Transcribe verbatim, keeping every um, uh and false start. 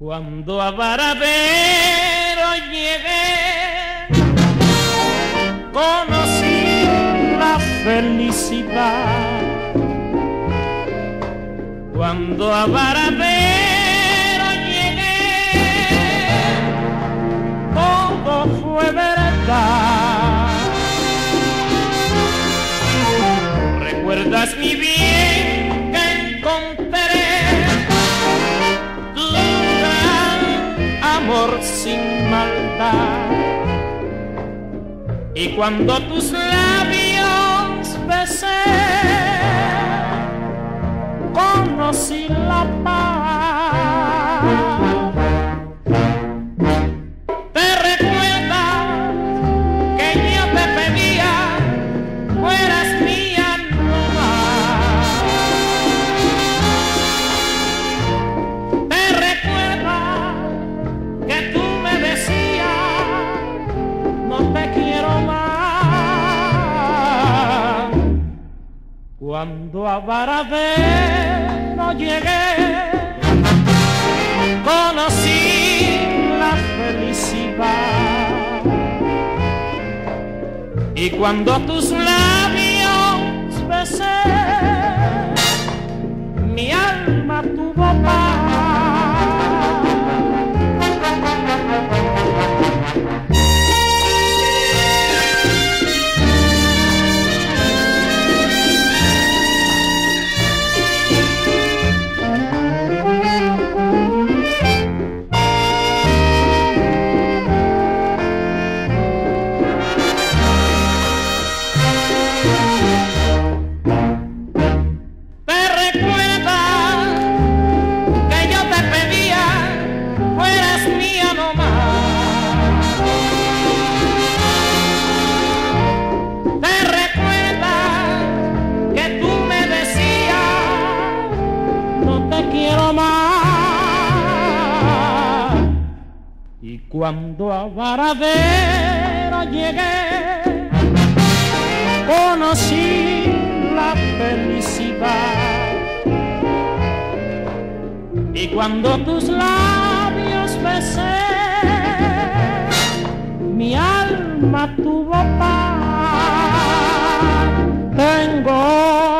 Cuando a Varadero llegué, conocí la felicidad. Cuando a Varadero llegué, todo fue verdad. ¿Recuerdas mi bien que encontré? Tu gran amor sin maldad. Y cuando tus labios besé, conocí la paz. ¿Te recuerdas que yo te pedía fueras mía no más? ¿Te recuerdas que tú me decías no te quiero más? Cuando a Varadero llegué, conocí la felicidad. Y cuando tus labios besé, mi alma tuvo paz. Quiero más. Y cuando a Varadero llegué, conocí la felicidad. Y cuando tus labios besé, mi alma tuvo paz. Tengo